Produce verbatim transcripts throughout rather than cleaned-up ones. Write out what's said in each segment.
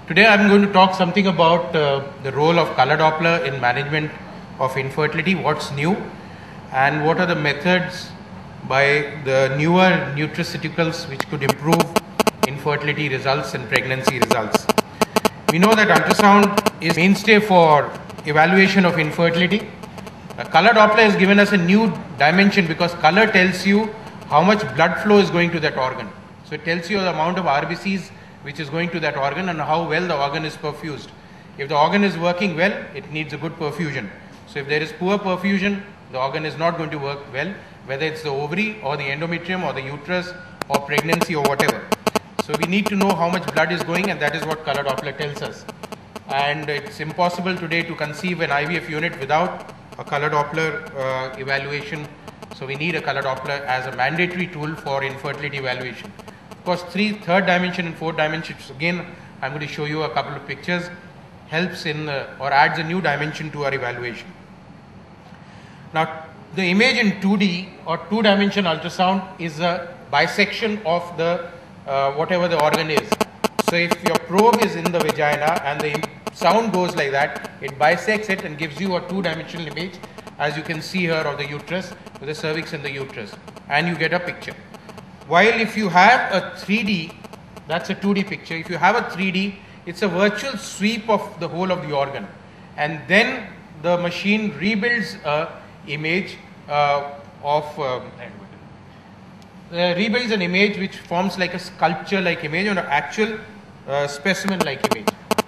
Today I am going to talk something about uh, the role of color Doppler in management of infertility, what's new and what are the methods by the newer nutraceuticals which could improve infertility results and pregnancy results. We know that ultrasound is mainstay for evaluation of infertility. A color Doppler has given us a new dimension because color tells you how much blood flow is going to that organ. So it tells you the amount of R B Cs which is going to that organ and how well the organ is perfused. If the organ is working well, it needs a good perfusion. So if there is poor perfusion, the organ is not going to work well, whether it's the ovary or the endometrium or the uterus or pregnancy or whatever. So we need to know how much blood is going, and that is what color Doppler tells us. And it's impossible today to conceive an I V F unit without a color Doppler uh, evaluation. So we need a color Doppler as a mandatory tool for infertility evaluation. Of course, three, third dimension and fourth dimensions, again, I'm going to show you a couple of pictures, helps in uh, or adds a new dimension to our evaluation. Now, the image in two D or two-dimension ultrasound is a bisection of the uh, whatever the organ is. So if your probe is in the vagina and the sound goes like that, it bisects it and gives you a two-dimensional image, as you can see here, of the uterus, with the cervix and the uterus, and you get a picture. While if you have a three D, that's a two D picture. If you have a three D, it's a virtual sweep of the whole of the organ, and then the machine rebuilds a image uh, of uh, uh, rebuilds an image which forms like a sculpture-like image or an actual uh, specimen-like image.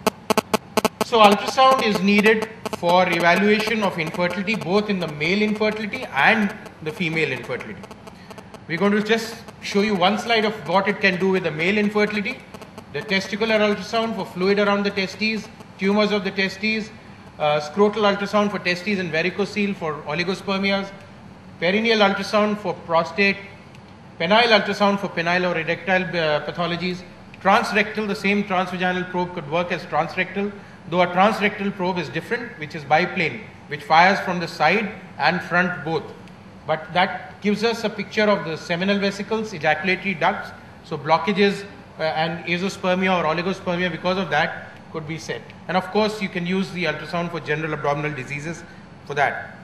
So ultrasound is needed for evaluation of infertility, both in the male infertility and the female infertility. We're going to just show you one slide of what it can do with the male infertility. The testicular ultrasound for fluid around the testes, tumors of the testes, uh, scrotal ultrasound for testes and varicocele for oligospermias, perineal ultrasound for prostate, penile ultrasound for penile or erectile uh, pathologies, transrectal, the same transvaginal probe could work as transrectal, though a transrectal probe is different, which is biplane, which fires from the side and front both. But that gives us a picture of the seminal vesicles, ejaculatory ducts, so blockages uh, and azoospermia or oligospermia because of that could be set. And of course, you can use the ultrasound for general abdominal diseases for that.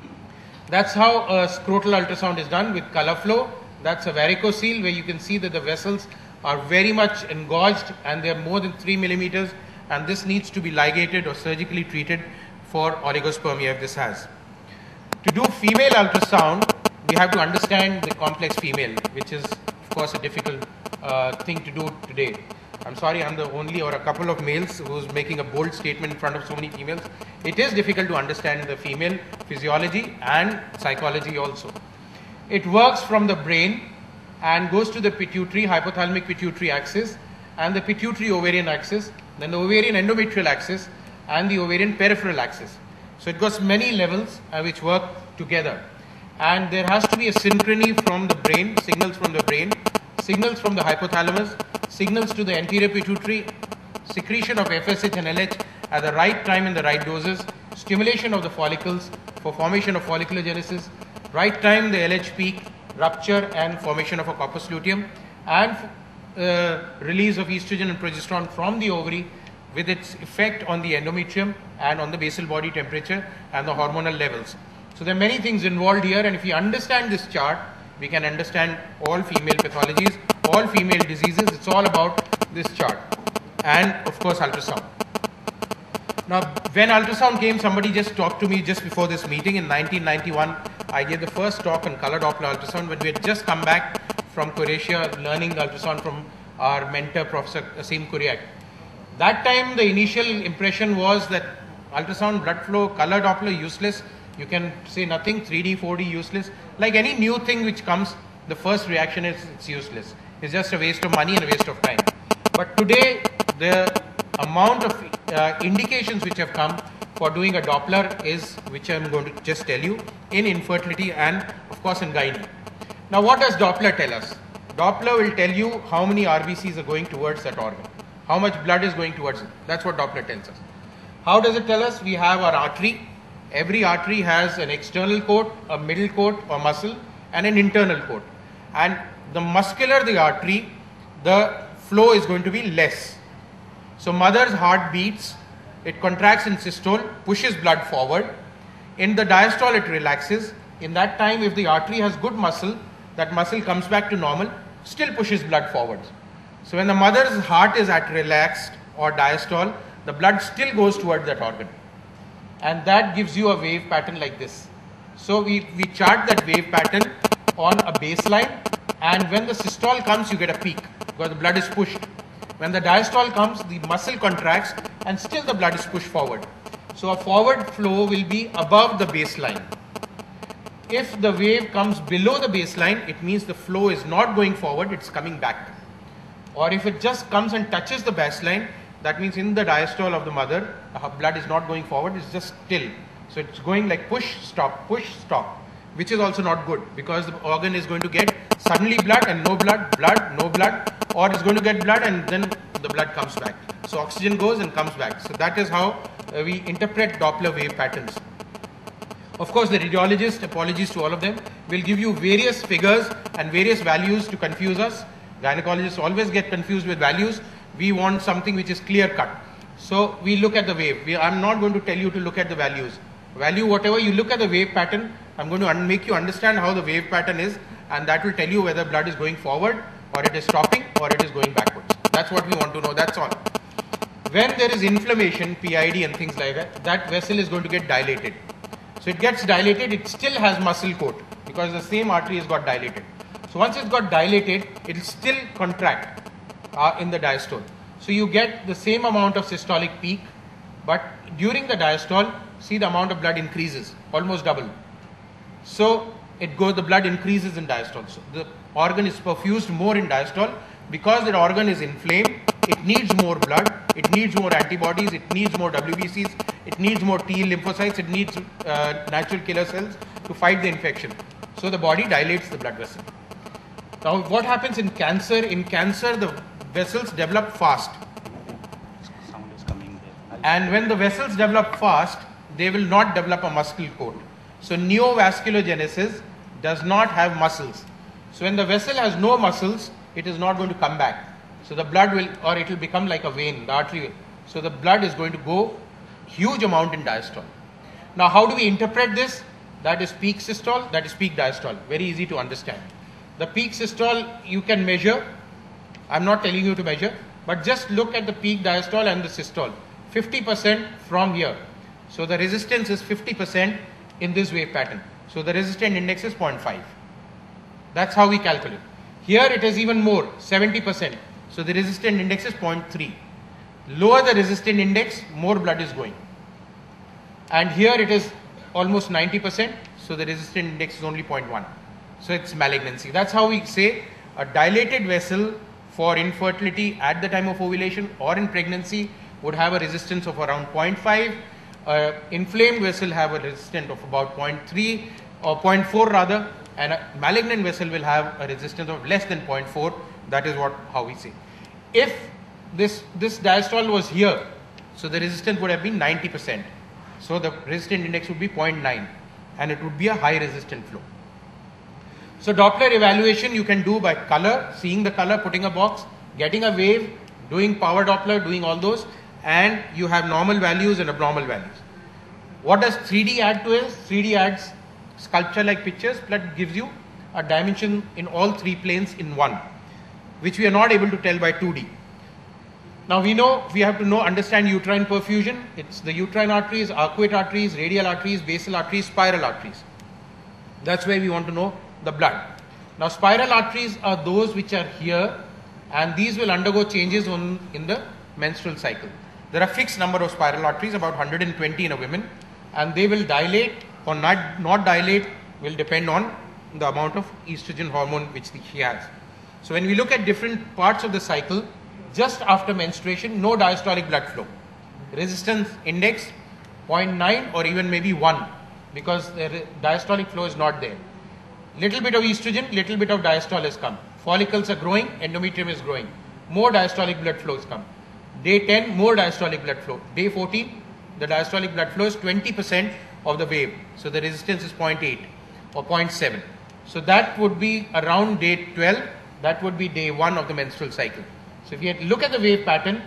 That's how a scrotal ultrasound is done with color flow. That's a varicocele where you can see that the vessels are very much engorged and they are more than three millimeters, and this needs to be ligated or surgically treated for oligospermia if this has. To do female ultrasound, we have to understand the complex female, which is of course a difficult uh, thing to do today. I'm sorry, I'm the only or a couple of males who's making a bold statement in front of so many females. It is difficult to understand the female physiology and psychology also. It works from the brain and goes to the pituitary, hypothalamic pituitary axis, and the pituitary ovarian axis, then the ovarian endometrial axis and the ovarian peripheral axis. So it goes many levels uh, which work together, and there has to be a synchrony from the brain, signals from the brain, signals from the hypothalamus, signals to the anterior pituitary, secretion of F S H and L H at the right time in the right doses, stimulation of the follicles for formation of folliculogenesis, right time the L H peak, rupture and formation of a corpus luteum, and uh, release of estrogen and progesterone from the ovary with its effect on the endometrium and on the basal body temperature and the hormonal levels. So there are many things involved here, and if we understand this chart, we can understand all female pathologies, all female diseases. It's all about this chart, and of course ultrasound. Now, when ultrasound came, somebody just talked to me just before this meeting in nineteen ninety-one. I gave the first talk on color Doppler ultrasound when we had just come back from Croatia learning ultrasound from our mentor, Professor Asim Kuriak. That time, the initial impression was that ultrasound, blood flow, color Doppler useless. You can say nothing, three D, four D useless. Like any new thing which comes, the first reaction is it's useless. It's just a waste of money and a waste of time. But today, the amount of uh, indications which have come for doing a Doppler is, which I'm going to just tell you, in infertility and of course in gynae. Now what does Doppler tell us? Doppler will tell you how many R B Cs are going towards that organ, how much blood is going towards it. That's what Doppler tells us. How does it tell us? We have our artery. Every artery has an external coat, a middle coat or muscle, and an internal coat. And the muscular the artery, the flow is going to be less. So mother's heart beats, it contracts in systole, pushes blood forward. In the diastole it relaxes. In that time, if the artery has good muscle, that muscle comes back to normal, still pushes blood forwards. So when the mother's heart is at relaxed or diastole, the blood still goes toward that organ. And that gives you a wave pattern like this. So we, we chart that wave pattern on a baseline, and when the systole comes, you get a peak because the blood is pushed. When the diastole comes, the muscle contracts and still the blood is pushed forward. So a forward flow will be above the baseline. If the wave comes below the baseline, it means the flow is not going forward, it's coming back. Or if it just comes and touches the baseline, that means in the diastole of the mother, her blood is not going forward, it's just still. So it's going like push, stop, push, stop, which is also not good because the organ is going to get suddenly blood and no blood, blood, no blood, or it's going to get blood and then the blood comes back. So oxygen goes and comes back. So that is how uh, we interpret Doppler wave patterns. Of course, the radiologist, apologies to all of them, will give you various figures and various values to confuse us. Gynecologists always get confused with values. We want something which is clear cut. So we look at the wave. We, I'm not going to tell you to look at the values. Value whatever, you look at the wave pattern. I'm going to make you understand how the wave pattern is, and that will tell you whether blood is going forward or it is stopping or it is going backwards. That's what we want to know, that's all. When there is inflammation, P I D and things like that, that vessel is going to get dilated. So it gets dilated, it still has muscle coat because the same artery has got dilated. So once it's got dilated, it will still contract uh, in the diastole. So you get the same amount of systolic peak, but during the diastole, see the amount of blood increases, almost double. So it goes, the blood increases in diastole. So the organ is perfused more in diastole because the organ is inflamed. It needs more blood, it needs more antibodies, it needs more W B Cs, it needs more T lymphocytes, it needs uh, natural killer cells to fight the infection. So the body dilates the blood vessel. Now what happens in cancer? In cancer, the vessels develop fast. Sound is coming there. And when the vessels develop fast, they will not develop a muscle coat. So neovasculogenesis does not have muscles. So when the vessel has no muscles, it is not going to come back. So the blood will, or it will become like a vein, the artery will. So the blood is going to go huge amount in diastole. Now how do we interpret this? That is peak systole, that is peak diastole. Very easy to understand. The peak systole you can measure. I'm not telling you to measure, but just look at the peak diastole and the systole. fifty percent from here. So the resistance is fifty percent in this wave pattern. So the resistant index is zero point five. That's how we calculate. Here it is even more, seventy percent. So the resistant index is zero point three. Lower the resistant index, more blood is going. And here it is almost ninety percent. So the resistant index is only zero point one. So it's malignancy. That's how we say a dilated vessel for infertility at the time of ovulation or in pregnancy would have a resistance of around zero point five. Uh, inflamed vessel have a resistance of about zero point three or zero point four rather, and a malignant vessel will have a resistance of less than zero point four. That is what how we say. If this this diastole was here, so the resistance would have been ninety percent. So the resistant index would be zero point nine, and it would be a high resistant flow. So Doppler evaluation you can do by color, seeing the color, putting a box, getting a wave, doing power Doppler, doing all those, and you have normal values and abnormal values. What does three D add to it? three D adds sculpture like pictures, but gives you a dimension in all three planes in one, which we are not able to tell by two D. Now we know, we have to know, understand uterine perfusion. It's the uterine arteries, arcuate arteries, radial arteries, basal arteries, spiral arteries. That's where we want to know the blood. Now spiral arteries are those which are here, and these will undergo changes on, in the menstrual cycle. There are fixed number of spiral arteries, about one hundred twenty in a woman, and they will dilate or not, not dilate will depend on the amount of estrogen hormone which the, she has. So when we look at different parts of the cycle, just after menstruation, no diastolic blood flow. Resistance index zero point nine or even maybe one, because the diastolic flow is not there. Little bit of estrogen, little bit of diastole has come. Follicles are growing, endometrium is growing. More diastolic blood flows come. Day ten, more diastolic blood flow. Day fourteen, the diastolic blood flow is twenty percent of the wave. So the resistance is zero point eight or zero point seven. So that would be around day twelve. That would be day one of the menstrual cycle. So if you look at the wave pattern,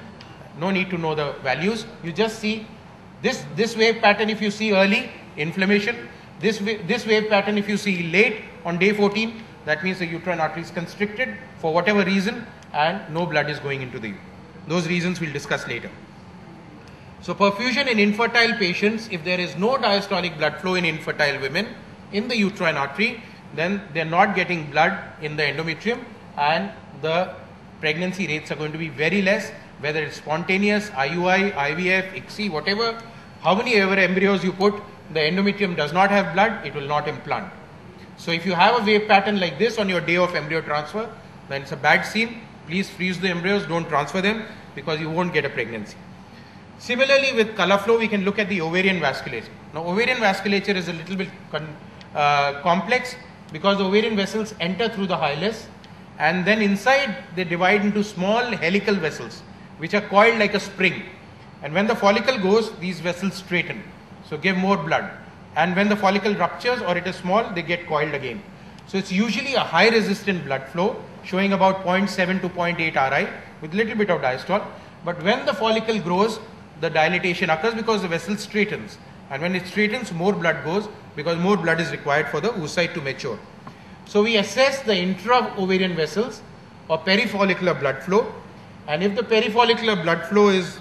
No need to know the values. You just see this, this wave pattern if you see early, inflammation. This, this wave pattern if you see late on day fourteen, that means the uterine artery is constricted for whatever reason and no blood is going into the, those reasons we'll discuss later. So perfusion in infertile patients, if there is no diastolic blood flow in infertile women in the uterine artery, then they're not getting blood in the endometrium and the pregnancy rates are going to be very less, whether it's spontaneous, I U I, I V F, I C S I, whatever, how many ever embryos you put, the endometrium does not have blood, it will not implant. So if you have a wave pattern like this on your day of embryo transfer, then it's a bad scene. Please freeze the embryos, don't transfer them because you won't get a pregnancy. Similarly, with color flow, we can look at the ovarian vasculature. Now, ovarian vasculature is a little bit uh, complex because the ovarian vessels enter through the hilus and then inside they divide into small helical vessels which are coiled like a spring. And when the follicle goes, these vessels straighten, so give more blood. And when the follicle ruptures or it is small, they get coiled again. So it's usually a high resistant blood flow showing about zero point seven to zero point eight R I with little bit of diastole. But when the follicle grows, the dilatation occurs because the vessel straightens. And when it straightens, more blood goes because more blood is required for the oocyte to mature. So we assess the intra-ovarian vessels or perifollicular blood flow. And if the perifollicular blood flow is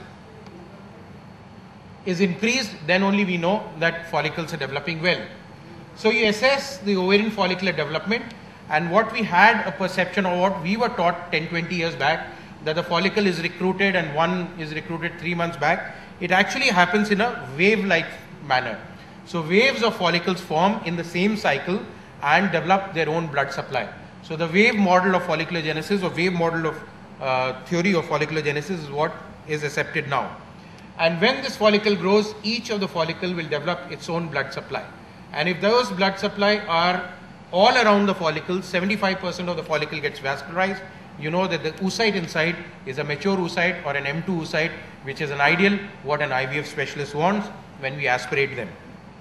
is increased, then only we know that follicles are developing well. So you assess the ovarian follicular development, and what we had a perception or what we were taught ten, twenty years back, that the follicle is recruited and one is recruited three months back, it actually happens in a wave-like manner. So waves of follicles form in the same cycle and develop their own blood supply. So the wave model of follicular genesis or wave model of uh, theory of follicular genesis is what is accepted now. And when this follicle grows, each of the follicle will develop its own blood supply. And if those blood supply are all around the follicle, seventy-five percent of the follicle gets vascularized, you know that the oocyte inside is a mature oocyte or an M two oocyte, which is an ideal what an I V F specialist wants when we aspirate them.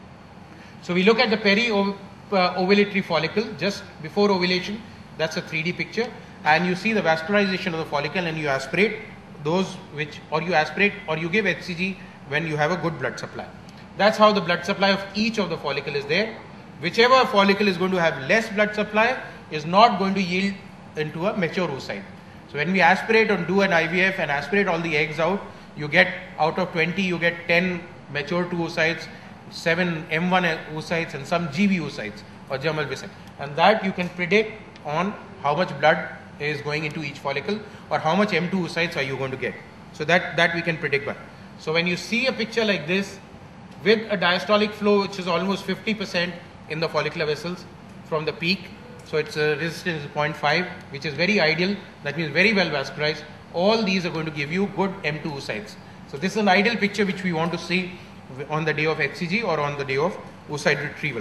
So we look at the peri-ovulatory follicle just before ovulation. That's a three D picture, and you see the vascularization of the follicle, and you aspirate those which, or you aspirate or you give H C G when you have a good blood supply. That's how the blood supply of each of the follicle is there. Whichever follicle is going to have less blood supply is not going to yield into a mature oocyte. So when we aspirate or do an I V F and aspirate all the eggs out, you get out of twenty, you get ten mature two oocytes, seven M one oocytes and some G B oocytes or germinal vesicle. And that you can predict on how much blood is going into each follicle or how much M two oocytes are you going to get. So that, that we can predict by. So when you see a picture like this with a diastolic flow which is almost fifty percent in the follicular vessels from the peak, so its uh, resistance is zero point five, which is very ideal, that means very well vascularized. All these are going to give you good M two oocytes. So this is an ideal picture which we want to see on the day of H C G or on the day of oocyte retrieval.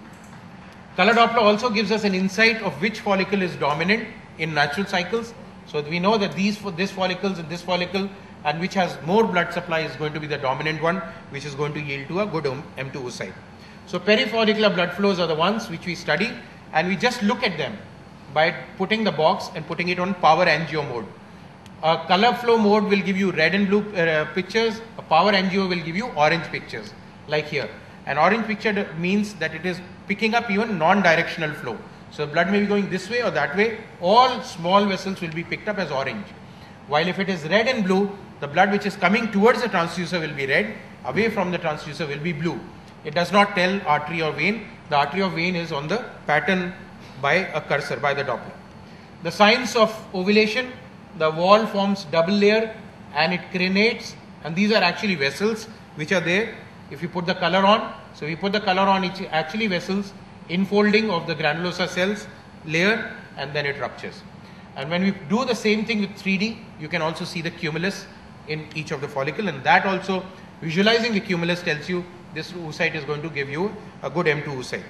Color Doppler also gives us an insight of which follicle is dominant in natural cycles. So we know that these this follicles and this follicle and which has more blood supply is going to be the dominant one, which is going to yield to a good M two oocyte. So perifollicular blood flows are the ones which we study, and we just look at them by putting the box and putting it on power angio mode. A color flow mode will give you red and blue uh, pictures. A power angio will give you orange pictures, like here. An orange picture means that it is picking up even non-directional flow. So blood may be going this way or that way. All small vessels will be picked up as orange. While if it is red and blue, the blood which is coming towards the transducer will be red, away from the transducer will be blue. It does not tell artery or vein. The artery or vein is on the pattern by a cursor, by the Doppler. The signs of ovulation, the wall forms double layer and it crenates, and these are actually vessels which are there. If you put the color on, so we put the color on, it's actually vessels, infolding of the granulosa cells layer, and then it ruptures. And when we do the same thing with three D, you can also see the cumulus in each of the follicle, and that also, visualizing the cumulus tells you this oocyte is going to give you a good M two oocyte.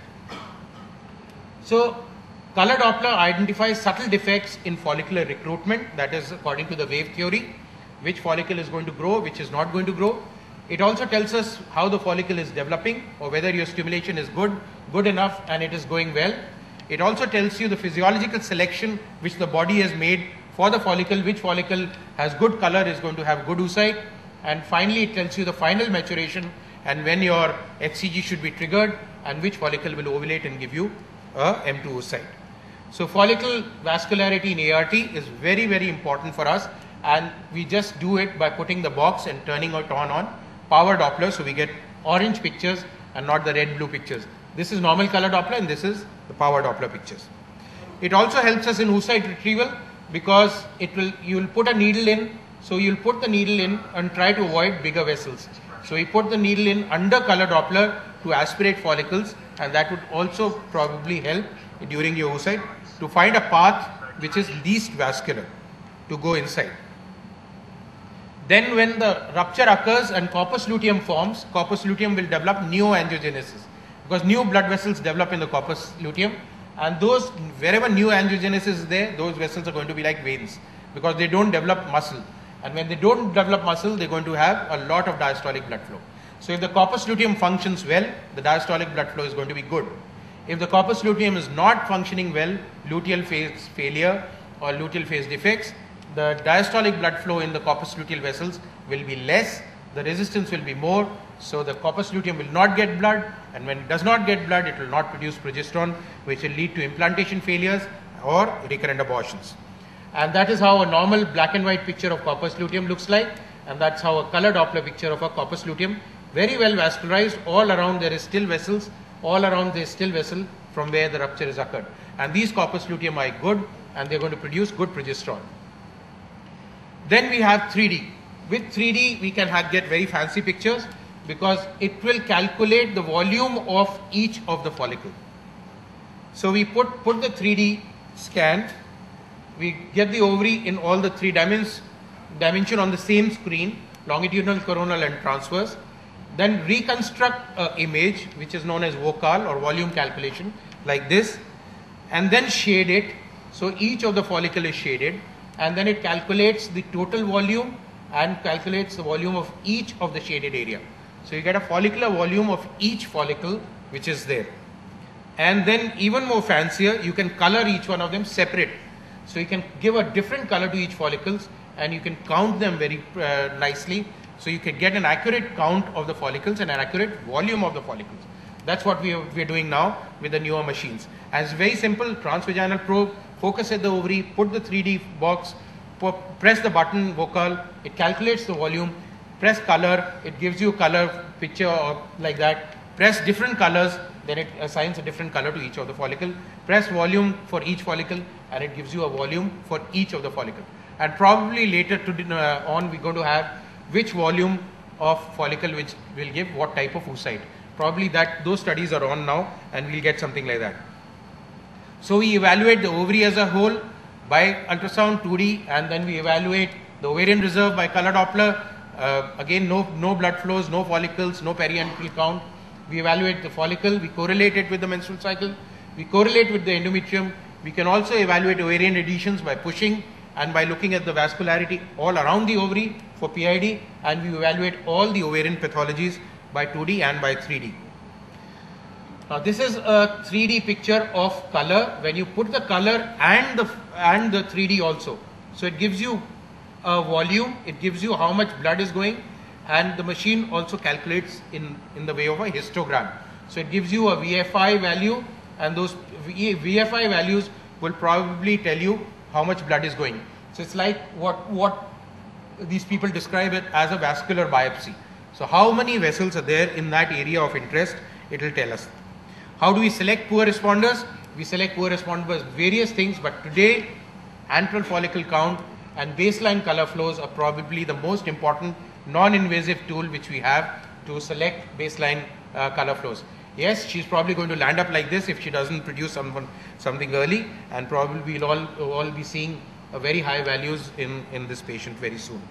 So Color Doppler identifies subtle defects in follicular recruitment, that is according to the wave theory, which follicle is going to grow, which is not going to grow. It also tells us how the follicle is developing or whether your stimulation is good, good enough and it is going well. It also tells you the physiological selection which the body has made for the follicle, which follicle has good color is going to have good oocyte, and finally it tells you the final maturation and when your H C G should be triggered and which follicle will ovulate and give you a M two oocyte. So follicle vascularity in A R T is very very important for us, and we just do it by putting the box and turning it on on power Doppler, so we get orange pictures and not the red blue pictures. This is normal color Doppler and this is the power Doppler pictures. It also helps us in oocyte retrieval because it will, you will put a needle in, so you'll put the needle in and try to avoid bigger vessels. So we put the needle in under color Doppler to aspirate follicles, and that would also probably help during your oocyte to find a path which is least vascular to go inside. Then when the rupture occurs and corpus luteum forms, corpus luteum will develop neoangiogenesis because new blood vessels develop in the corpus luteum, and those, wherever new angiogenesis is there, those vessels are going to be like veins because they don't develop muscle, and when they don't develop muscle they're going to have a lot of diastolic blood flow. So if the corpus luteum functions well, the diastolic blood flow is going to be good. If the corpus luteum is not functioning well, luteal phase failure or luteal phase defects, the diastolic blood flow in the corpus luteal vessels will be less, the resistance will be more, so the corpus luteum will not get blood, and when it does not get blood it will not produce progesterone, which will lead to implantation failures or recurrent abortions. And that is how a normal black and white picture of corpus luteum looks like, and that's how a color Doppler picture of a corpus luteum, very well vascularized, all around there is still vessels, all around there is still vessel from where the rupture has occurred, and these corpus luteum are good and they are going to produce good progesterone. Then we have three D. With three D we can have, get very fancy pictures because it will calculate the volume of each of the follicle. So we put, put the three D scan, we get the ovary in all the three dimensions dimension on the same screen, longitudinal, coronal and transverse, then reconstruct an image which is known as vocal or volume calculation like this, and then shade it, so each of the follicle is shaded, and then it calculates the total volume and calculates the volume of each of the shaded area. So you get a follicular volume of each follicle which is there. And then even more fancier, you can color each one of them separate. So you can give a different color to each follicles and you can count them very uh, nicely. So you can get an accurate count of the follicles and an accurate volume of the follicles. That's what we are, we are doing now with the newer machines. And it's very simple, transvaginal probe, focus at the ovary, put the three D box, press the button vocal, it calculates the volume, press color, it gives you a color picture or like that, press different colors, then it assigns a different color to each of the follicle, press volume for each follicle and it gives you a volume for each of the follicle. And probably later to, uh, on we're going to have which volume of follicle which will give what type of oocyte. Probably that those studies are on now and we'll get something like that. So we evaluate the ovary as a whole by ultrasound two D, and then we evaluate the ovarian reserve by color Doppler. Uh, again, no, no blood flows, no follicles, no periantral count. We evaluate the follicle, we correlate it with the menstrual cycle, we correlate with the endometrium. We can also evaluate ovarian adhesions by pushing and by looking at the vascularity all around the ovary for P I D, and we evaluate all the ovarian pathologies by two D and by three D. Now this is a three D picture of color when you put the color and the and the three D also. So it gives you a volume, it gives you how much blood is going, and the machine also calculates in, in the way of a histogram. So it gives you a V F I value, and those V F I values will probably tell you how much blood is going. So it's like what, what these people describe it as a vascular biopsy. So how many vessels are there in that area of interest, it will tell us. How do we select poor responders? We select poor responders various things, but today antral follicle count and baseline color flows are probably the most important non-invasive tool which we have to select baseline uh, color flows. Yes, she's probably going to land up like this if she doesn't produce someone, something early, and probably we'll all, all be seeing uh, very high values in, in this patient very soon.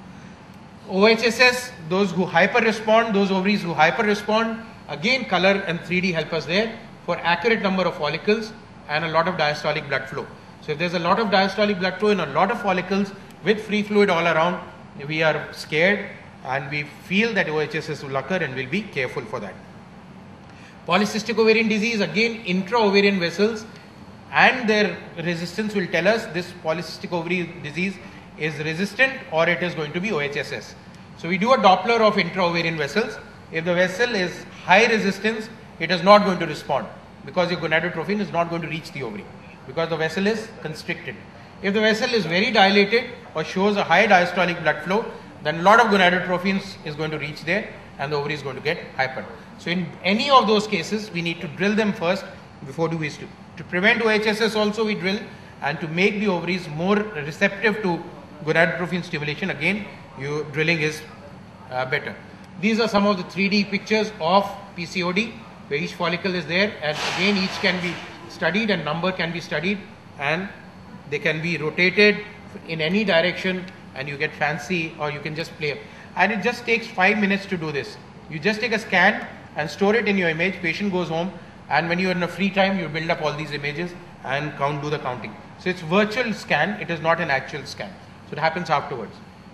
O H S S, those who hyper respond, those ovaries who hyper respond, again color and three D help us there for accurate number of follicles and a lot of diastolic blood flow. So if there's a lot of diastolic blood flow in a lot of follicles with free fluid all around, we are scared and we feel that O H S S will occur and we'll be careful for that. Polycystic ovarian disease, again intra-ovarian vessels and their resistance will tell us this polycystic ovary disease is resistant or it is going to be O H S S. So we do a Doppler of intra-ovarian vessels. If the vessel is high resistance, it is not going to respond because your gonadotrophin is not going to reach the ovary because the vessel is constricted. If the vessel is very dilated or shows a high diastolic blood flow, then a lot of gonadotrophins is going to reach there and the ovary is going to get hyper. So in any of those cases, we need to drill them first before do we do. To prevent O H S S also we drill, and to make the ovaries more receptive to gonadotrophin stimulation, again you drilling is uh, better. These are some of the three D pictures of P C O D where each follicle is there, and again each can be studied and number can be studied, and they can be rotated in any direction and you get fancy, or you can just play. And it just takes five minutes to do this. You just take a scan and store it in your image. Patient goes home, and when you are in a free time, you build up all these images and count, do the counting. So it's virtual scan, it is not an actual scan. So it happens afterwards.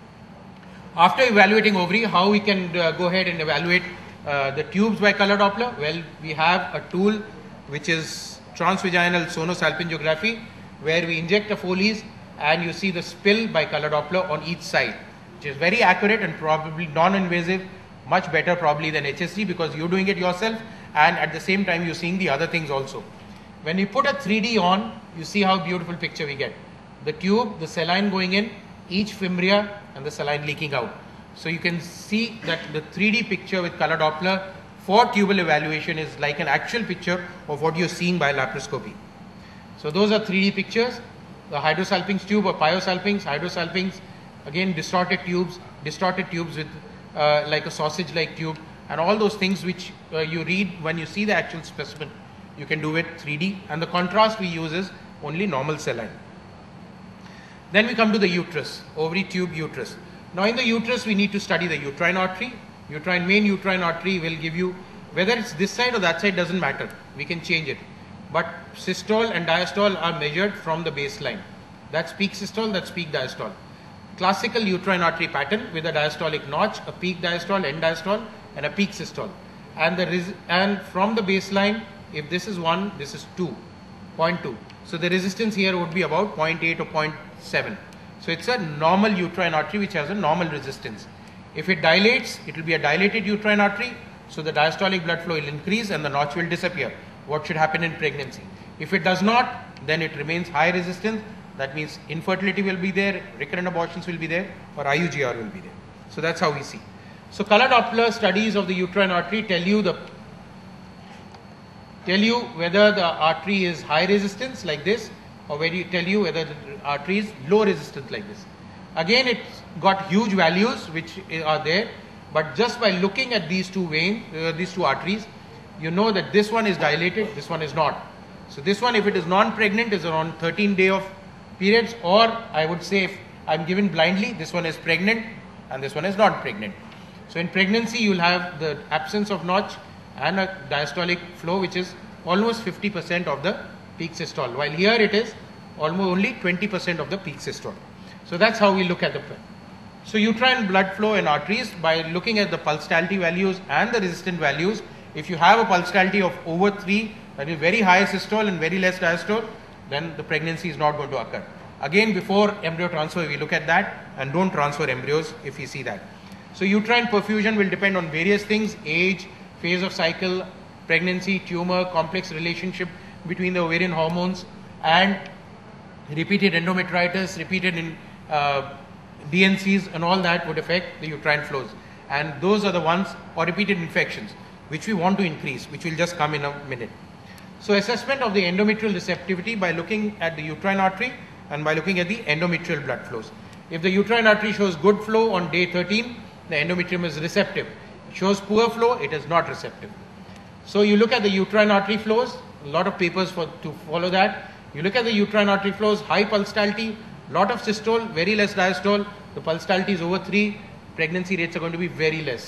After evaluating ovary, how we can uh, go ahead and evaluate uh, the tubes by color Doppler? Well, we have a tool which is transvaginal sonosalpingography, where we inject a Foley's and you see the spill by color Doppler on each side, which is very accurate and probably non-invasive, much better probably than H S D because you're doing it yourself, and at the same time you're seeing the other things also. When we put a three D on, you see how beautiful picture we get. The tube, the saline going in, each fimbria and the saline leaking out. So you can see that the three D picture with color Doppler for tubal evaluation is like an actual picture of what you're seeing by laparoscopy. So those are three D pictures. The hydrosalpinx tube or pyosalpinx, hydrosalpinx, again distorted tubes, distorted tubes with uh, like a sausage like tube, and all those things which uh, you read when you see the actual specimen, you can do it three D, and the contrast we use is only normal saline. Then we come to the uterus, ovary tube uterus. Now in the uterus we need to study the uterine artery. Uterine, main uterine artery will give you, whether it's this side or that side doesn't matter, we can change it. But systole and diastole are measured from the baseline. That's peak systole, that's peak diastole. Classical uterine artery pattern with a diastolic notch, a peak diastole, end diastole, and a peak systole. And the res and from the baseline, if this is one, this is two, zero point two. So the resistance here would be about zero point eight or zero point seven. So it's a normal uterine artery which has a normal resistance. If it dilates, it will be a dilated uterine artery. So the diastolic blood flow will increase and the notch will disappear. What should happen in pregnancy? If it does not, then it remains high resistance. That means infertility will be there, recurrent abortions will be there, or I U G R will be there. So that's how we see. So color Doppler studies of the uterine artery tell you the tell you whether the artery is high resistance like this, or whether you tell you whether the artery is low resistance like this. Again, it's got huge values which are there, but just by looking at these two veins, uh, these two arteries, you know that this one is dilated, this one is not. So this one, if it is non-pregnant, is around thirteen day of periods, or I would say if I'm given blindly, this one is pregnant and this one is not pregnant. So in pregnancy, you will have the absence of notch and a diastolic flow which is almost fifty percent of the peak systole, while here it is almost only twenty percent of the peak systole. So that's how we look at the so uterine blood flow in arteries by looking at the pulsatility values and the resistant values. If you have a pulsatility of over three, that is very high systole and very less diastole, then the pregnancy is not going to occur. Again, before embryo transfer, we look at that, and don't transfer embryos if we see that. So uterine perfusion will depend on various things: age, phase of cycle, pregnancy, tumor, complex relationship between the ovarian hormones, and repeated endometritis, repeated in, uh, D N Cs, and all that would affect the uterine flows. And those are the ones, or repeated infections, which we want to increase, which will just come in a minute. So assessment of the endometrial receptivity by looking at the uterine artery and by looking at the endometrial blood flows. If the uterine artery shows good flow on day thirteen, the endometrium is receptive. It shows poor flow, it is not receptive. So you look at the uterine artery flows, a lot of papers for, to follow that. You look at the uterine artery flows, high pulsatility, lot of systole, very less diastole, the pulsatility is over three, pregnancy rates are going to be very less.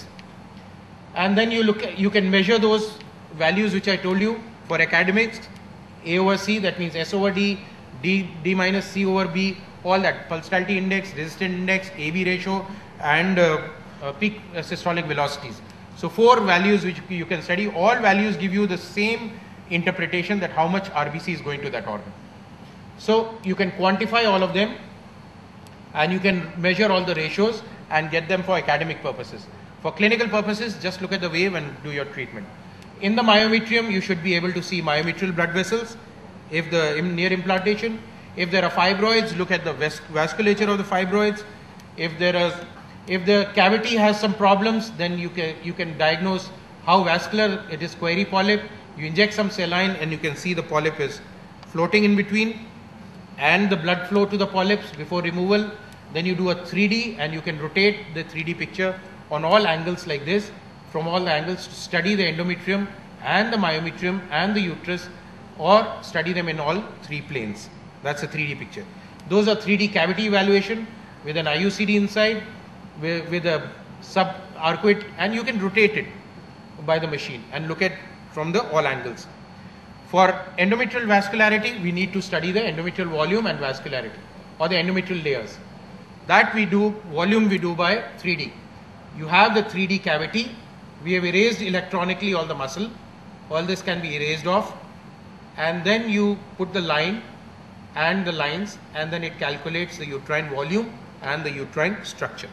And then you look at, you can measure those values which I told you for academics, A over C, that means S over D, D, D minus C over B, all that, pulsatility index, resistant index, A B ratio, and uh, uh, peak uh, systolic velocities. So four values which you can study. All values give you the same interpretation that how much R B C is going to that organ. So you can quantify all of them and you can measure all the ratios and get them for academic purposes. For clinical purposes, just look at the wave and do your treatment. In the myometrium, you should be able to see myometrial blood vessels if the near implantation. If there are fibroids, look at the vasculature of the fibroids. If there is, if the cavity has some problems, then you can you can diagnose how vascular it is. Query polyp. You inject some saline and you can see the polyp is floating in between, and the blood flow to the polyps before removal. Then you do a three D and you can rotate the three D picture on all angles like this, from all the angles, to study the endometrium and the myometrium and the uterus, or study them in all three planes. That's a three D picture. Those are three D cavity evaluation with an I U C D inside, with, with a subarcuate, and you can rotate it by the machine and look at from the all angles. For endometrial vascularity, we need to study the endometrial volume and vascularity, or the endometrial layers. That we do, volume we do by three D. You have the three D cavity. We have erased electronically all the muscle. All this can be erased off. And then you put the line and the lines, and then it calculates the uterine volume and the uterine structure.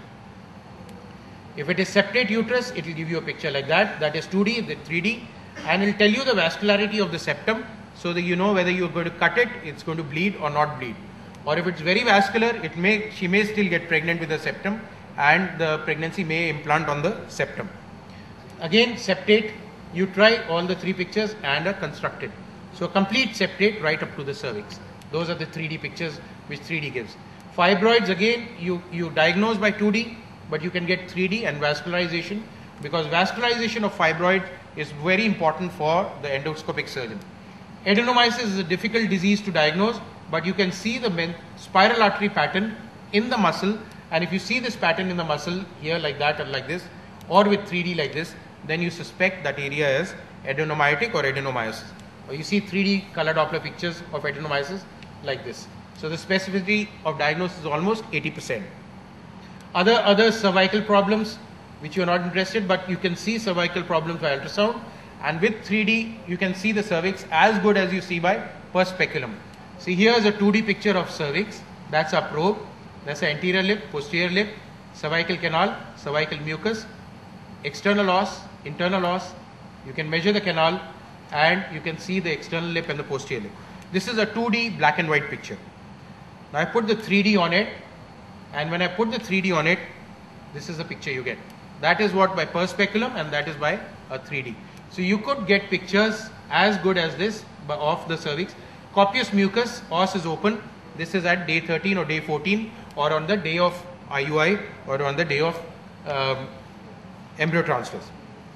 If it is septate uterus, it will give you a picture like that. That is two D, the three D. And it will tell you the vascularity of the septum, so that you know whether you are going to cut it, it's going to bleed or not bleed. Or if it's very vascular, it may she may still get pregnant with the septum, and the pregnancy may implant on the septum. Again, septate, uteri, all the three pictures, and are constructed. So complete septate right up to the cervix. Those are the three D pictures which three D gives. Fibroids, again, you, you diagnose by two D, but you can get three D and vascularization, because vascularization of fibroid is very important for the endoscopic surgeon. Adenomyosis is a difficult disease to diagnose, but you can see the spiral artery pattern in the muscle, and if you see this pattern in the muscle here like that or like this, or with three D like this, then you suspect that area is adenomyotic or adenomyosis. Or you see three D color Doppler pictures of adenomyosis like this. So the specificity of diagnosis is almost eighty percent. Other, other cervical problems which you are not interested, but you can see cervical problems by ultrasound, and with three D you can see the cervix as good as you see by per speculum. See, here is a two D picture of cervix. That's a probe. That's the anterior lip, posterior lip, cervical canal, cervical mucus, external os, internal os. You can measure the canal and you can see the external lip and the posterior lip. This is a two D black and white picture. Now I put the three D on it, and when I put the three D on it, this is the picture you get. That is what by per speculum, and that is by a three D. So you could get pictures as good as this of the cervix. Copious mucus, os is open. This is at day thirteen or day fourteen, or on the day of I U I, or on the day of um, embryo transfers.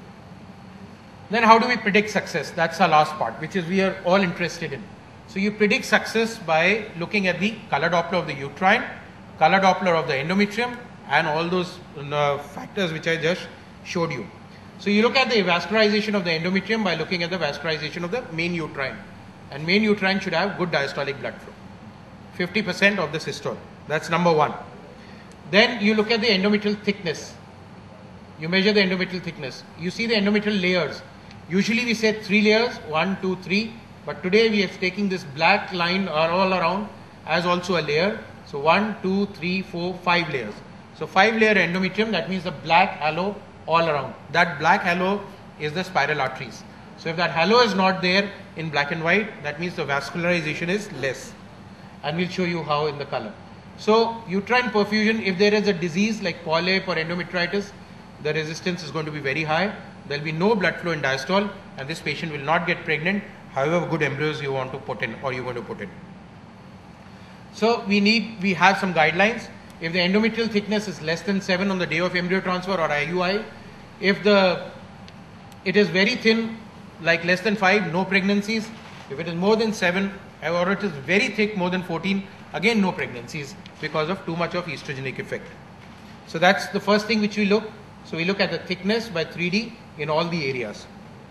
Then how do we predict success? That's our last part, which is we are all interested in. So you predict success by looking at the color Doppler of the uterine, color Doppler of the endometrium, and all those uh, factors which I just showed you. So you look at the vascularization of the endometrium by looking at the vascularization of the main uterine. And main uterine should have good diastolic blood flow, fifty percent of the systole. That's number one. Then you look at the endometrial thickness. You measure the endometrial thickness. You see the endometrial layers. Usually we say three layers, one, two, three. But today we are taking this black line all around as also a layer. So one, two, three, four, five layers. So five layer endometrium, that means the black halo all around. That black halo is the spiral arteries. So if that halo is not there in black and white, that means the vascularization is less. And we'll show you how in the color. So uterine perfusion, if there is a disease like polyp or endometritis, the resistance is going to be very high. There will be no blood flow in diastole, and this patient will not get pregnant, however good embryos you want to put in or you want to put in. So we need, we have some guidelines. If the endometrial thickness is less than seven on the day of embryo transfer or I U I, if the it is very thin, like less than five, no pregnancies. If it is more than seven, or it is very thick, more than fourteen, again no pregnancies because of too much of estrogenic effect. So that's the first thing which we look. So we look at the thickness by three D in all the areas.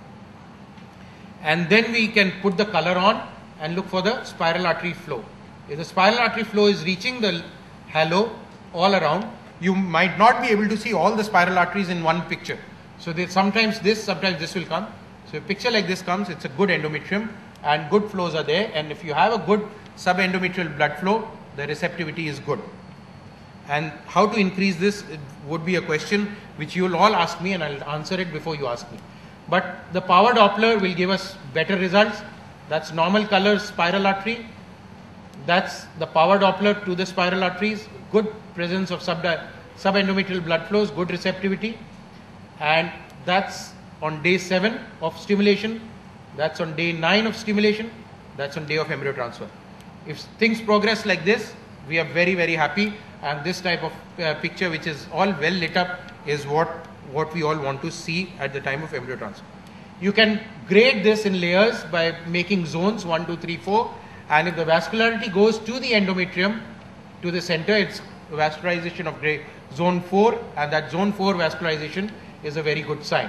And then we can put the color on and look for the spiral artery flow. If the spiral artery flow is reaching the halo all around, you might not be able to see all the spiral arteries in one picture. So they, sometimes this, sometimes this will come. So a picture like this comes, it's a good endometrium and good flows are there, and if you have a good subendometrial blood flow, the receptivity is good. And how to increase this, it would be a question which you will all ask me, and I'll answer it before you ask me. But the power Doppler will give us better results. That's normal color spiral artery. That's the power Doppler to the spiral arteries. Good presence of sub subendometrial blood flows, good receptivity. And that's on day seven of stimulation. That's on day nine of stimulation. That's on day of embryo transfer. If things progress like this, we are very, very happy. And this type of uh, picture, which is all well lit up, is what, what we all want to see at the time of embryo transfer. You can grade this in layers by making zones one, two, three, four. And if the vascularity goes to the endometrium, to the center, it's vascularization of gray, zone four, and that zone four vascularization is a very good sign.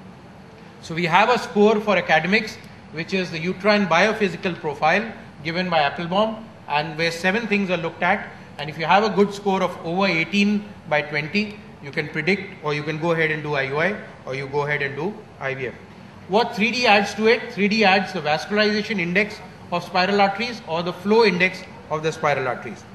So we have a score for academics, which is the uterine biophysical profile given by Applebaum, and where seven things are looked at. And if you have a good score of over eighteen by twenty, you can predict, or you can go ahead and do I U I, or you go ahead and do I V F. What three D adds to it? three D adds the vascularization index of spiral arteries or the flow index of the spiral arteries.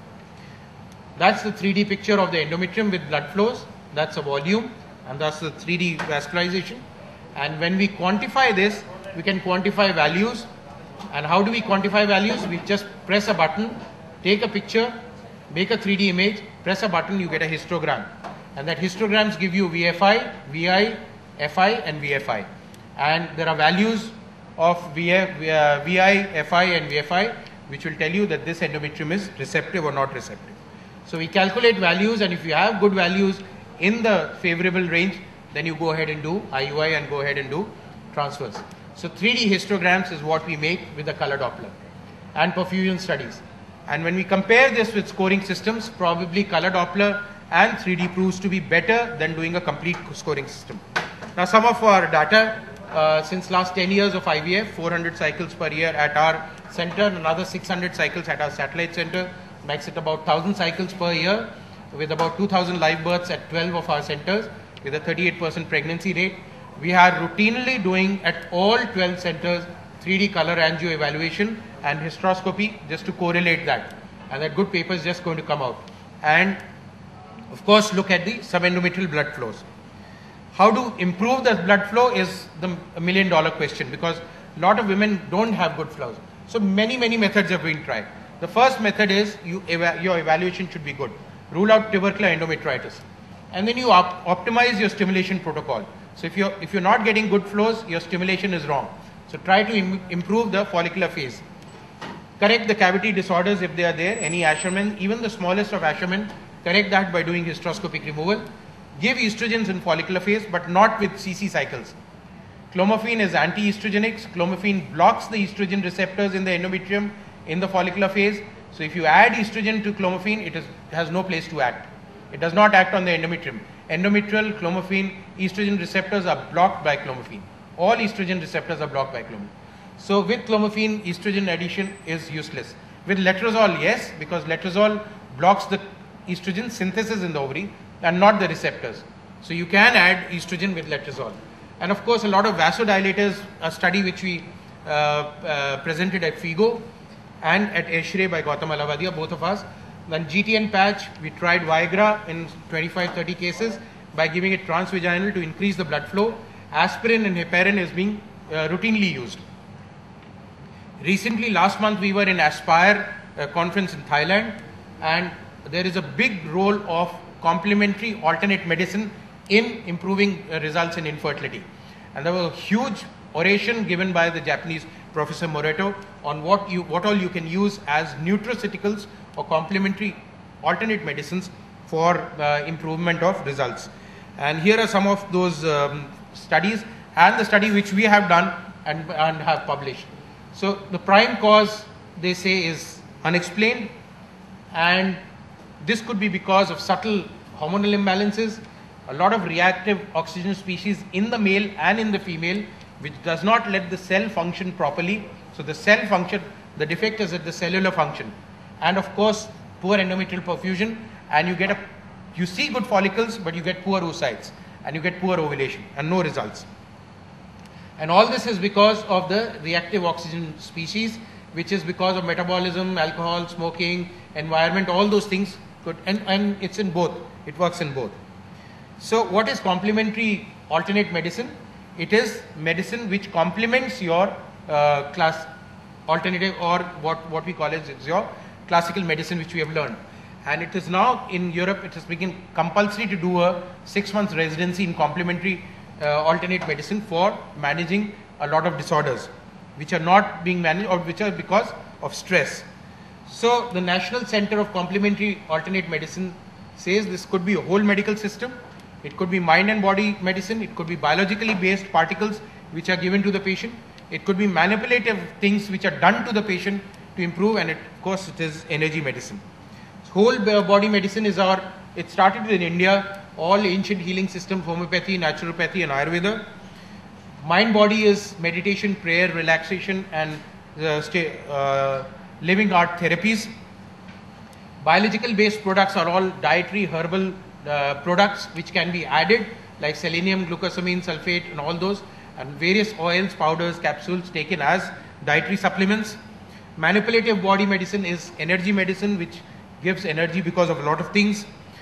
That's the three D picture of the endometrium with blood flows. That's a volume, and that's the three D vascularization. And when we quantify this, we can quantify values. And how do we quantify values? We just press a button, take a picture, make a three D image, press a button, you get a histogram. And that histograms give you V F I, V I, F I and V F I. And there are values of V I, F I and V F I which will tell you that this endometrium is receptive or not receptive. So we calculate values, and if you have good values in the favorable range, then you go ahead and do I U I and go ahead and do transfers. So three D histograms is what we make with the color Doppler and perfusion studies. And when we compare this with scoring systems, probably color Doppler and three D proves to be better than doing a complete scoring system. Now some of our data uh, since last ten years of I V F, four hundred cycles per year at our center, another six hundred cycles at our satellite center, makes it about one thousand cycles per year with about two thousand live births at twelve of our centers with a thirty-eight percent pregnancy rate. We are routinely doing at all twelve centers three D color angio evaluation and hysteroscopy just to correlate that, and that good paper is just going to come out. And of course look at the subendometrial blood flows. How to improve the blood flow is the million dollar question, because a lot of women don't have good flows. So many many methods have been tried. The first method is you eva your evaluation should be good. Rule out tubercular endometritis, and then you op optimize your stimulation protocol. So if you're if you're not getting good flows, your stimulation is wrong. So try to im improve the follicular phase. Correct the cavity disorders if they are there, any Asherman, even the smallest of Asherman, correct that by doing hysteroscopic removal. Give estrogens in follicular phase, but not with C C cycles. Clomiphene is anti-estrogenic. Clomiphene blocks the estrogen receptors in the endometrium in the follicular phase. So if you add estrogen to clomiphene, it is, has no place to act. It does not act on the endometrium. Endometrial, clomiphene, estrogen receptors are blocked by clomiphene. All estrogen receptors are blocked by clomiphene. So with clomiphene, estrogen addition is useless. With letrozole, yes, because letrozole blocks the estrogen synthesis in the ovary and not the receptors. So you can add estrogen with letrozole. And of course, a lot of vasodilators, a study which we uh, uh, presented at FIGO and at ESHRE by Gautam Alavadia, both of us. Then G T N patch, we tried Viagra in twenty-five thirty cases by giving it transvaginal to increase the blood flow. Aspirin and heparin is being uh, routinely used. Recently, last month, we were in Aspire uh, conference in Thailand, and there is a big role of complementary alternate medicine in improving uh, results in infertility. And there was a huge oration given by the Japanese Professor Moreto on what you what all you can use as nutraceuticals or complementary alternate medicines for uh, improvement of results. And here are some of those um, studies and the study which we have done and, and have published. So the prime cause, they say, is unexplained, and this could be because of subtle hormonal imbalances, a lot of reactive oxygen species in the male and in the female, which does not let the cell function properly. So the cell function, the defect is at the cellular function. And of course, poor endometrial perfusion, and you get a, you see good follicles, but you get poor oocytes, and you get poor ovulation and no results. And all this is because of the reactive oxygen species, which is because of metabolism, alcohol, smoking, environment, all those things could, and, and it's in both, it works in both. So what is complementary alternate medicine? It is medicine which complements your uh, class alternative, or what, what we call as is your classical medicine which we have learned. And it is now in Europe, it has become compulsory to do a six months residency in complementary uh, alternate medicine for managing a lot of disorders which are not being managed or which are because of stress. So the National Center of Complementary Alternate Medicine says this could be a whole medical system, it could be mind and body medicine, it could be biologically based particles which are given to the patient, it could be manipulative things which are done to the patient to improve, and it, of course it is energy medicine. Whole body medicine is our, it started in India, all ancient healing systems, homeopathy, naturopathy and Ayurveda. Mind body is meditation, prayer, relaxation and uh, stay, uh, living art therapies. Biological based products are all dietary herbal uh, products which can be added, like selenium, glucosamine, sulfate and all those, and various oils, powders, capsules taken as dietary supplements. Manipulative body medicine is energy medicine which gives energy because of a lot of things.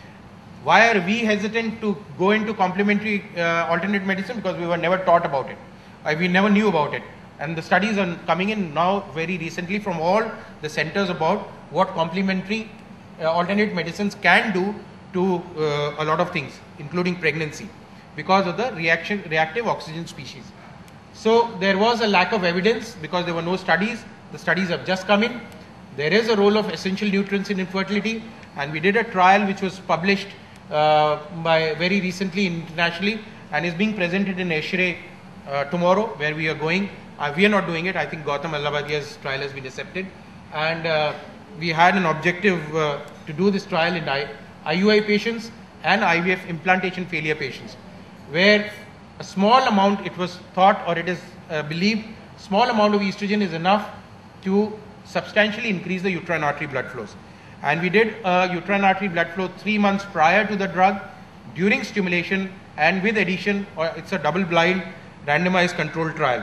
Why are we hesitant to go into complementary uh, alternate medicine? Because we were never taught about it. Uh, we never knew about it. And the studies are coming in now very recently from all the centers about what complementary uh, alternate medicines can do to uh, a lot of things, including pregnancy, because of the reaction reactive oxygen species. So there was a lack of evidence because there were no studies. The studies have just come in. There is a role of essential nutrients in infertility, and we did a trial which was published uh, by very recently internationally and is being presented in Eshere uh, tomorrow, where we are going. Uh, we are not doing it. I think Gautam Allavadia's trial has been accepted, and uh, we had an objective uh, to do this trial in I U I patients and I V F implantation failure patients, where a small amount, it was thought or it is uh, believed, small amount of estrogen is enough to substantially increase the uterine artery blood flows. And we did a uterine artery blood flow three months prior to the drug, during stimulation and with addition, or it's a double blind randomized controlled trial.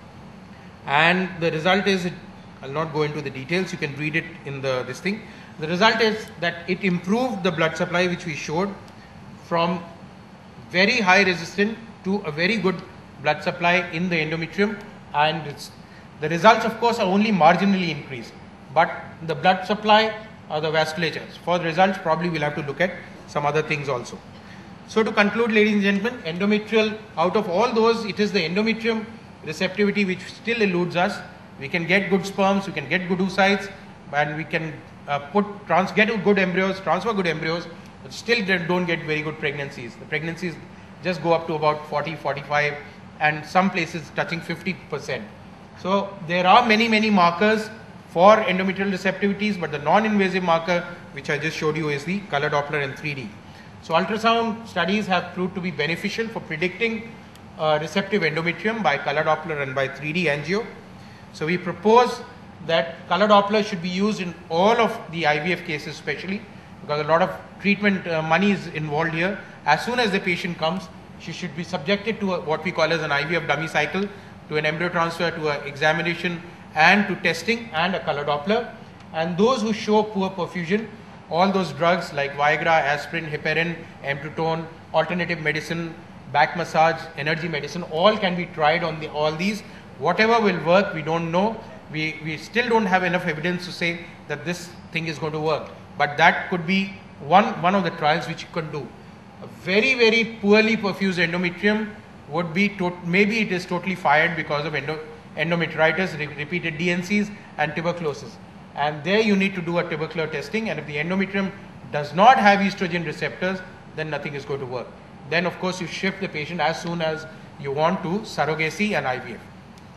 And the result is, I'll not go into the details, you can read it in the this thing. The result is that it improved the blood supply, which we showed, from very high resistant to a very good blood supply in the endometrium, and it's the results, of course, are only marginally increased, but the blood supply or the vasculature. For the results, probably we'll have to look at some other things also. So to conclude, ladies and gentlemen, endometrial, out of all those, it is the endometrium receptivity which still eludes us. We can get good sperms, we can get good oocytes, and we can uh, put trans get good embryos, transfer good embryos, but still don't get very good pregnancies. The pregnancies just go up to about forty, forty-five, and some places touching fifty percent. So there are many, many markers for endometrial receptivities, but the non-invasive marker which I just showed you is the color Doppler in three D. So ultrasound studies have proved to be beneficial for predicting uh, receptive endometrium by color Doppler and by three D angio. So we propose that color Doppler should be used in all of the I V F cases, especially because a lot of treatment uh, money is involved here. As soon as the patient comes, she should be subjected to a, what we call as an I V F dummy cycle, to an embryo transfer, to an examination and to testing and a color Doppler. And those who show poor perfusion, all those drugs like Viagra, aspirin, heparin, Emtrutone, alternative medicine, back massage, energy medicine, all can be tried on the, all these. Whatever will work, we don't know. We, we still don't have enough evidence to say that this thing is going to work. But that could be one, one of the trials which you can do. A very, very poorly perfused endometrium would be, to, maybe it is totally fired because of endo, endometritis, re, repeated D N Cs and tuberculosis. And there you need to do a tubercular testing, and if the endometrium does not have estrogen receptors, then nothing is going to work. Then of course you shift the patient as soon as you want to surrogacy and I V F.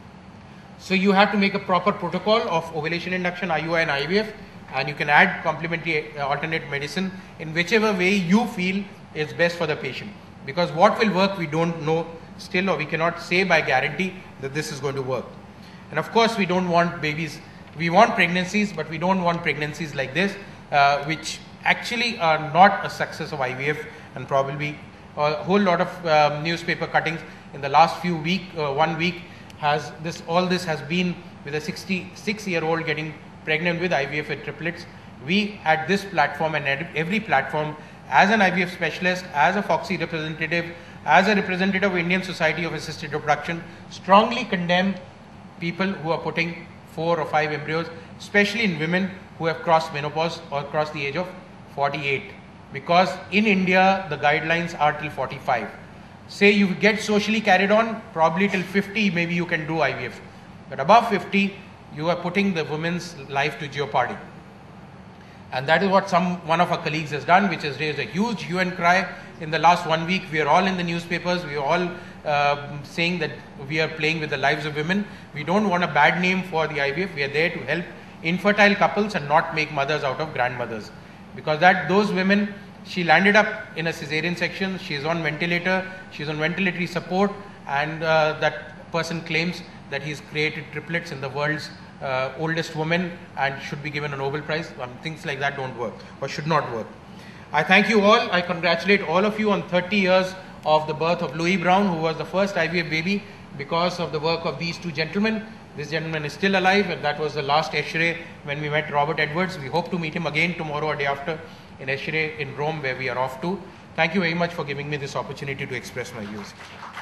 So you have to make a proper protocol of ovulation induction, I U I and I V F, and you can add complementary uh, alternate medicine in whichever way you feel is best for the patient. Because what will work we don't know still, or we cannot say by guarantee that this is going to work. And of course we don't want babies, we want pregnancies, but we don't want pregnancies like this, uh, which actually are not a success of I V F, and probably a whole lot of um, newspaper cuttings. in the last few week, uh, one week, has this, all this has been with a sixty-six year old getting pregnant with I V F with triplets. We at this platform and at every platform, as an I V F specialist, as a Foxy representative, as a representative of Indian Society of Assisted Reproduction, strongly condemn people who are putting four or five embryos, especially in women who have crossed menopause or crossed the age of forty-eight. Because in India, the guidelines are till forty-five. Say you get socially carried on, probably till fifty, maybe you can do I V F. But above fifty, you are putting the woman's life to jeopardy. And that is what some one of our colleagues has done, which has raised a huge hue and cry. In the last one week, we are all in the newspapers. We are all uh, saying that we are playing with the lives of women. We don't want a bad name for the I V F. We are there to help infertile couples and not make mothers out of grandmothers. Because that those women, she landed up in a cesarean section. She is on ventilator. She is on ventilatory support, and uh, that person claims that he's created triplets in the world's uh, oldest woman and should be given a Nobel Prize. Um, things like that don't work or should not work. I thank you all. I congratulate all of you on thirty years of the birth of Louis Brown, who was the first I V F baby because of the work of these two gentlemen. This gentleman is still alive, and that was the last Eshrei when we met Robert Edwards. We hope to meet him again tomorrow or day after in Eshrei in Rome, where we are off to. Thank you very much for giving me this opportunity to express my views.